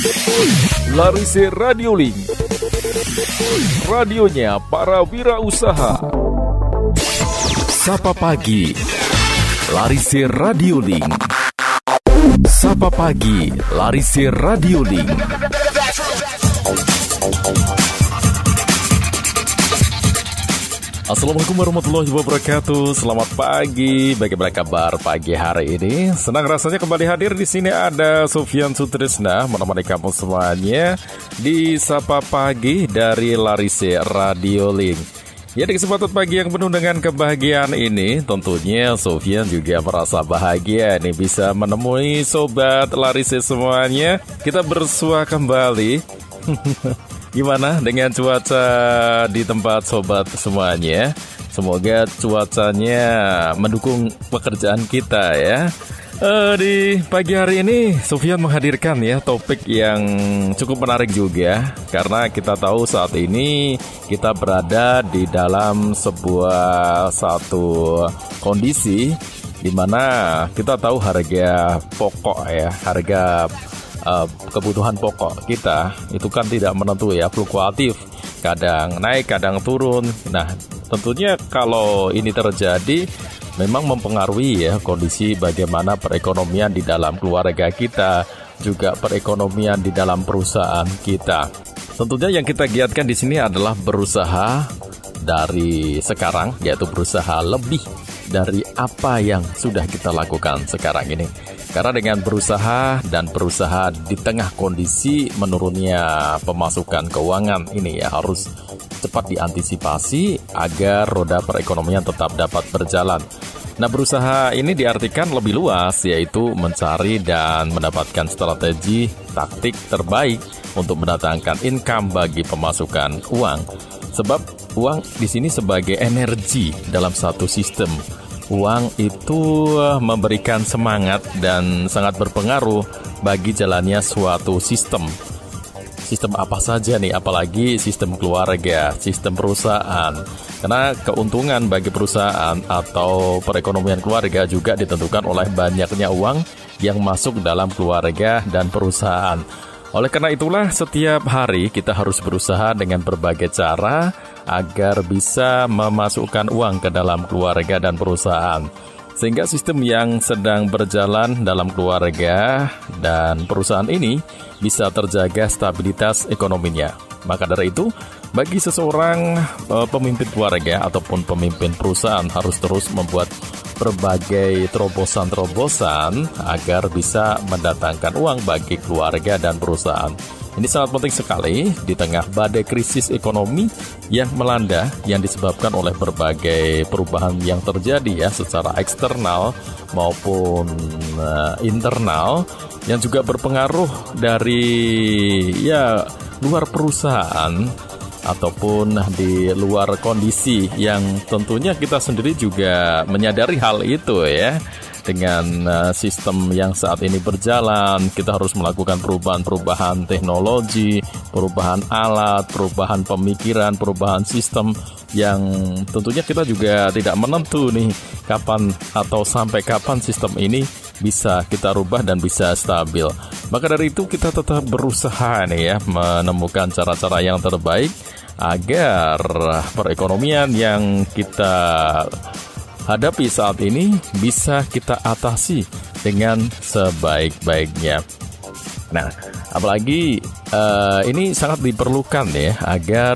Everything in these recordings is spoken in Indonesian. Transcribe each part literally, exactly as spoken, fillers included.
Larise Radio Link, radionya para wirausaha. Sapa Pagi, Larise Radio Link. Sapa Pagi, Larise Radio Link. Assalamualaikum warahmatullahi wabarakatuh. Selamat pagi. Bagaimana kabar pagi hari ini? Senang rasanya kembali hadir di sini. Ada Sufyan Sutrisna menemani kamu semuanya di Sapa Pagi dari Larise Radio Link. Ya, di kesempatan pagi yang penuh dengan kebahagiaan ini, tentunya Sufyan juga merasa bahagia nih bisa menemui sobat Larise semuanya. Kita bersua kembali. Gimana dengan cuaca di tempat sobat semuanya? Semoga cuacanya mendukung pekerjaan kita ya. Uh, di pagi hari ini Sufyan menghadirkan ya topik yang cukup menarik juga. Karena kita tahu saat ini kita berada di dalam sebuah satu kondisi di mana kita tahu harga pokok ya, harga Uh, kebutuhan pokok kita itu kan tidak menentu ya, fluktuatif, kadang naik kadang turun. Nah, tentunya kalau ini terjadi memang mempengaruhi ya kondisi bagaimana perekonomian di dalam keluarga kita, juga perekonomian di dalam perusahaan kita. Tentunya yang kita giatkan di sini adalah berusaha dari sekarang, yaitu berusaha lebih dari apa yang sudah kita lakukan sekarang ini. Karena dengan berusaha dan berusaha di tengah kondisi menurunnya pemasukan keuangan ini ya harus cepat diantisipasi agar roda perekonomian tetap dapat berjalan. Nah, berusaha ini diartikan lebih luas, yaitu mencari dan mendapatkan strategi taktik terbaik untuk mendatangkan income bagi pemasukan uang. Sebab uang di sini sebagai energi dalam satu sistem. Uang itu memberikan semangat dan sangat berpengaruh bagi jalannya suatu sistem. Sistem apa saja nih, apalagi sistem keluarga, sistem perusahaan. Karena keuntungan bagi perusahaan atau perekonomian keluarga juga ditentukan oleh banyaknya uang yang masuk dalam keluarga dan perusahaan. Oleh karena itulah setiap hari kita harus berusaha dengan berbagai cara agar bisa memasukkan uang ke dalam keluarga dan perusahaan. Sehingga sistem yang sedang berjalan dalam keluarga dan perusahaan ini bisa terjaga stabilitas ekonominya. Maka dari itu, bagi seseorang e, pemimpin keluarga ataupun pemimpin perusahaan harus terus membuat berbagai terobosan-terobosan agar bisa mendatangkan uang bagi keluarga dan perusahaan. Ini sangat penting sekali di tengah badai krisis ekonomi yang melanda yang disebabkan oleh berbagai perubahan yang terjadi ya secara eksternal maupun uh, internal yang juga berpengaruh dari ya luar perusahaan ataupun di luar kondisi yang tentunya kita sendiri juga menyadari hal itu ya. Dengan uh, sistem yang saat ini berjalan, kita harus melakukan perubahan-perubahan teknologi, perubahan alat, perubahan pemikiran, perubahan sistem yang tentunya kita juga tidak menentu nih kapan atau sampai kapan sistem ini bisa kita rubah dan bisa stabil. Maka dari itu kita tetap berusaha nih ya menemukan cara-cara yang terbaik agar perekonomian yang kita hadapi saat ini bisa kita atasi dengan sebaik-baiknya. Nah, apalagi uh, ini sangat diperlukan ya agar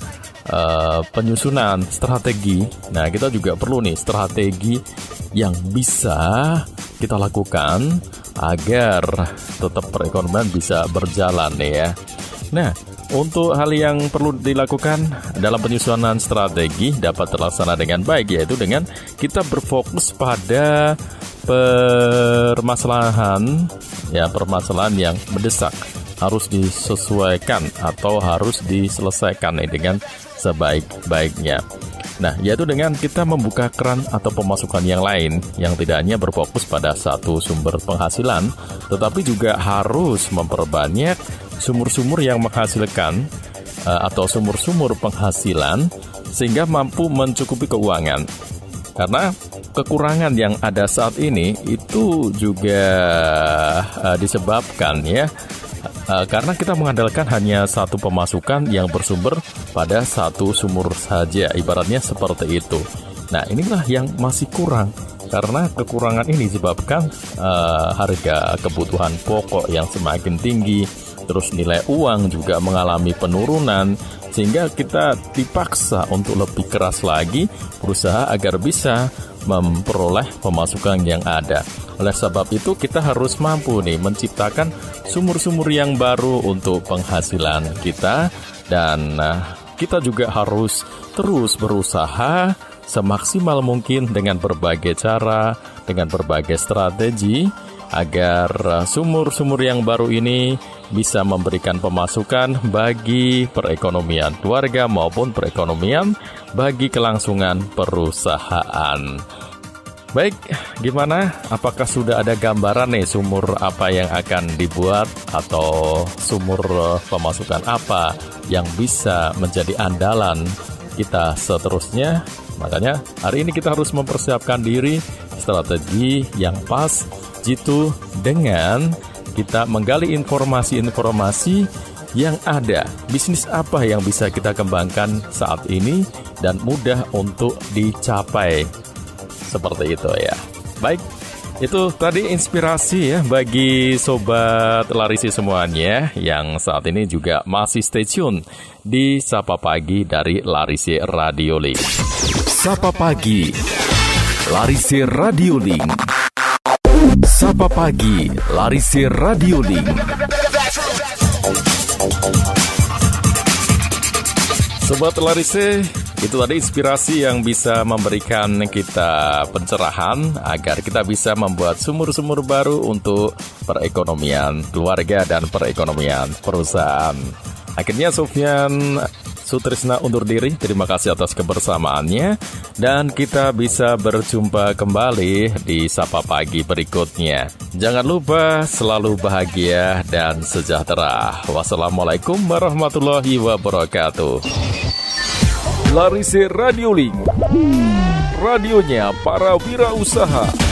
uh, penyusunan strategi. Nah, kita juga perlu nih strategi yang bisa kita lakukan agar tetap perekonomian bisa berjalan ya. Nah, untuk hal yang perlu dilakukan dalam penyusunan strategi dapat terlaksana dengan baik, yaitu dengan kita berfokus pada permasalahan ya permasalahan yang mendesak harus disesuaikan atau harus diselesaikan nih dengan sebaik-baiknya. Nah, yaitu dengan kita membuka keran atau pemasukan yang lain yang tidak hanya berfokus pada satu sumber penghasilan, tetapi juga harus memperbanyak sumur-sumur yang menghasilkan uh, atau sumur-sumur penghasilan sehingga mampu mencukupi keuangan. Karena kekurangan yang ada saat ini itu juga uh, disebabkan ya uh, karena kita mengandalkan hanya satu pemasukan yang bersumber pada satu sumur saja, ibaratnya seperti itu. Nah, inilah yang masih kurang. Karena kekurangan ini disebabkan uh, harga kebutuhan pokok yang semakin tinggi, terus nilai uang juga mengalami penurunan, sehingga kita dipaksa untuk lebih keras lagi berusaha agar bisa memperoleh pemasukan yang ada. Oleh sebab itu kita harus mampu nih menciptakan sumur-sumur yang baru untuk penghasilan kita, dan uh, kita juga harus terus berusaha semaksimal mungkin dengan berbagai cara, dengan berbagai strategi, agar sumur-sumur yang baru ini bisa memberikan pemasukan bagi perekonomian keluarga maupun perekonomian bagi kelangsungan perusahaan. Baik, gimana? Apakah sudah ada gambaran nih sumur apa yang akan dibuat atau sumur pemasukan apa yang bisa menjadi andalan kita seterusnya? Makanya hari ini kita harus mempersiapkan diri, strategi yang pas jitu dengan kita menggali informasi-informasi yang ada. Bisnis apa yang bisa kita kembangkan saat ini dan mudah untuk dicapai. Seperti itu ya. Baik, itu tadi inspirasi ya bagi Sobat Larisi semuanya yang saat ini juga masih stay tune di Sapa Pagi dari Larisi Radio Link. Sapa Pagi, Larisi Radio Link. Sapa Pagi, Larisi Radio Link. Sobat Larisi, itu tadi inspirasi yang bisa memberikan kita pencerahan agar kita bisa membuat sumur-sumur baru untuk perekonomian keluarga dan perekonomian perusahaan. Akhirnya Sofyan Sutrisna undur diri, terima kasih atas kebersamaannya, dan kita bisa berjumpa kembali di Sapa Pagi berikutnya. Jangan lupa selalu bahagia dan sejahtera. Wassalamualaikum warahmatullahi wabarakatuh. Larisi Radio Link, radionya para wirausaha.